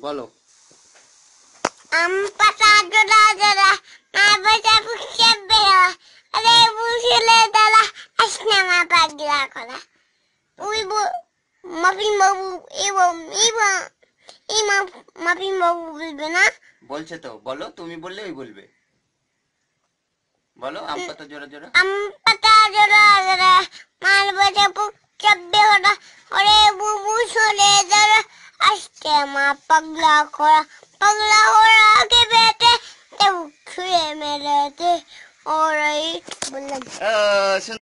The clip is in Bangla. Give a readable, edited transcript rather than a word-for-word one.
বলো। আম পাতা জোড়া জোড়া মা বসে পুষে বেড়া আরে বুঝলে দাদা আসনা মা পাগলা করা ওই মাফিন বাবু এই মাফিন বাবু বলবে না? বলছে তো, বলো, তুমি বললে ওই বলবে। বলো, আম পাতা জোড়া জোড়া। আম পাতা জোড়া জোড়া মার বসে পুষে বেড়া ওরে বুবু চলে দাদা আসছে মা পাগলা করা পাগলা ওরা আগে বেটে ছুঁয়ে মেরেতে ওরাই বললাম।